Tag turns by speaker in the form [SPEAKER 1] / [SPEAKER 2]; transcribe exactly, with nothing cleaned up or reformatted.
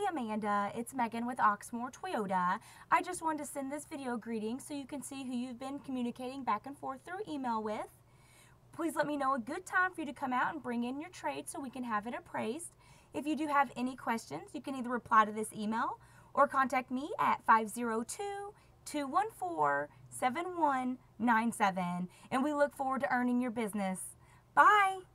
[SPEAKER 1] Amanda, it's Megan with Oxmoor Toyota. I just wanted to send this video greeting so you can see who you've been communicating back and forth through email with. Please let me know a good time for you to come out and bring in your trade so we can have it appraised. If you do have any questions, you can either reply to this email or contact me at five zero two, two one four, seven one nine seven, and we look forward to earning your business. Bye!